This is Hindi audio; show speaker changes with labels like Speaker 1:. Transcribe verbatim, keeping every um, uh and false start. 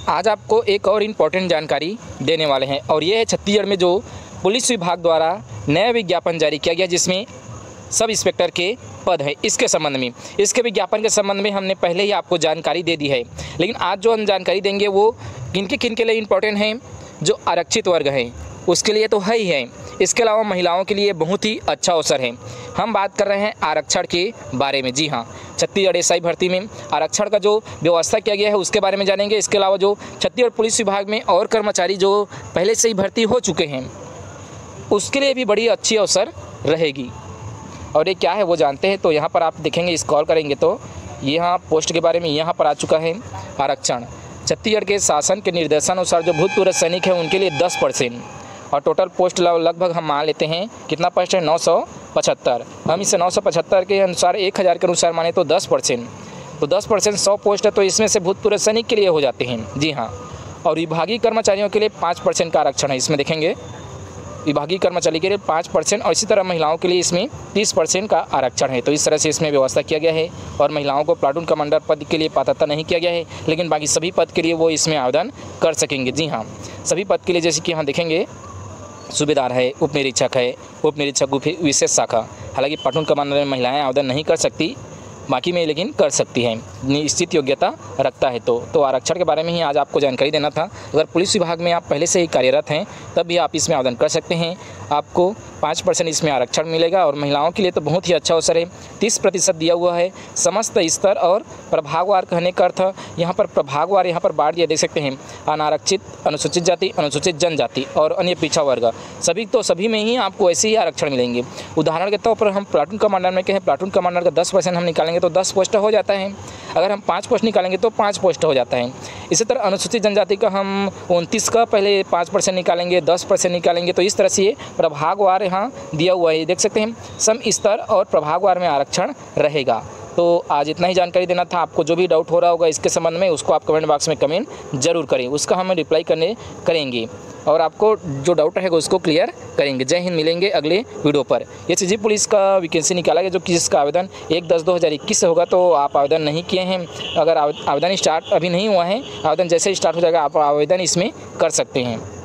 Speaker 1: आज आपको एक और इम्पॉर्टेंट जानकारी देने वाले हैं और ये है छत्तीसगढ़ में जो पुलिस विभाग द्वारा नया विज्ञापन जारी किया गया जिसमें सब इंस्पेक्टर के पद है। इसके संबंध में इसके विज्ञापन के संबंध में हमने पहले ही आपको जानकारी दे दी है, लेकिन आज जो हम जानकारी देंगे वो किनके किन के लिए इम्पोर्टेंट है। जो आरक्षित वर्ग है उसके लिए तो है ही है, इसके अलावा महिलाओं के लिए बहुत ही अच्छा अवसर है। हम बात कर रहे हैं आरक्षण के बारे में। जी हाँ, छत्तीसगढ़ एसआई भर्ती में आरक्षण का जो व्यवस्था किया गया है उसके बारे में जानेंगे। इसके अलावा जो छत्तीसगढ़ पुलिस विभाग में और कर्मचारी जो पहले से ही भर्ती हो चुके हैं उसके लिए भी बड़ी अच्छी अवसर रहेगी। और ये क्या है वो जानते हैं। तो यहाँ पर आप देखेंगे, स्क्रॉल करेंगे तो यहाँ पोस्ट के बारे में यहाँ पर आ चुका है आरक्षण। छत्तीसगढ़ के शासन के निर्देशानुसार जो भूतपूर्व सैनिक है उनके लिए दस परसेंट और टोटल पोस्ट लगभग हम मान लेते हैं कितना पोस्ट है, नौ सौ पचहत्तर। हम इसे नौ सौ पचहत्तर के अनुसार एक हज़ार के अनुसार माने तो दस परसेंट, तो दस परसेंट सौ पोस्ट है, तो इसमें से भूतपूर्व सैनिक के लिए हो जाते हैं। जी हाँ, और विभागीय कर्मचारियों के लिए पाँच परसेंट का आरक्षण है। इसमें देखेंगे विभागीय कर्मचारी के लिए पाँच परसेंट और इसी तरह महिलाओं के लिए इसमें तीस परसेंट का आरक्षण है। तो इस तरह से इसमें व्यवस्था किया गया है और महिलाओं को प्लाटून कमांडर पद के लिए पात्रता नहीं किया गया है, लेकिन बाकी सभी पद के लिए वो इसमें आवेदन कर सकेंगे। जी हाँ, सभी पद के लिए जैसे कि यहाँ देखेंगे सूबेदार है, उप निरीक्षक है, उप निरीक्षक विशेष शाखा। हालांकि प्लाटून कमांडर में महिलाएं आवेदन नहीं कर सकती, बाकी में लेकिन कर सकती हैं, निश्चित योग्यता रखता है। तो तो आरक्षण के बारे में ही आज आपको जानकारी देना था। अगर पुलिस विभाग में आप पहले से ही कार्यरत हैं तब भी आप इसमें आवेदन कर सकते हैं। आपको पाँच परसेंट इसमें आरक्षण मिलेगा और महिलाओं के लिए तो बहुत ही अच्छा अवसर है। तीस प्रतिशत दिया हुआ है समस्त स्तर और प्रभागवार। कहने का अर्थ यहाँ पर प्रभागवार यहाँ पर बांट दिया, देख सकते हैं अनारक्षित, अनुसूचित जाति, अनुसूचित जनजाति और अन्य पिछड़ा वर्ग, सभी तो सभी में ही आपको ऐसे ही आरक्षण मिलेंगे। उदाहरण के तौर पर हम प्लाटून कमांडर में कहें, प्लाटून कमांडर का दस परसेंट हम निकालेंगे तो दस पोस्ट हो जाता है। अगर हम पाँच पोस्ट निकालेंगे तो पाँच पोस्ट हो जाता है। इसी तरह अनुसूचित जनजाति का हम उनतीस का पहले पाँच परसेंट निकालेंगे, दस परसेंट निकालेंगे, तो इस तरह से प्रभागवार यहाँ दिया हुआ है, देख सकते हैं सम स्तर और प्रभागवार में आरक्षण रहेगा। तो आज इतना ही जानकारी देना था। आपको जो भी डाउट हो रहा होगा इसके संबंध में उसको आप कमेंट बॉक्स में कमेंट जरूर करें, उसका हम रिप्लाई करने करेंगे और आपको जो डाउट रहेगा उसको क्लियर करेंगे। जय हिंद, मिलेंगे अगले वीडियो पर। ये सीजी पुलिस का वैकेंसी निकाला गया जो कि जिसका आवेदन एक दस दो हज़ार इक्कीस से होगा। तो आप आवेदन नहीं किए हैं, अगर आवेदन स्टार्ट अभी नहीं हुआ है, आवेदन जैसे ही स्टार्ट हो जाएगा आप आवेदन इसमें कर सकते हैं।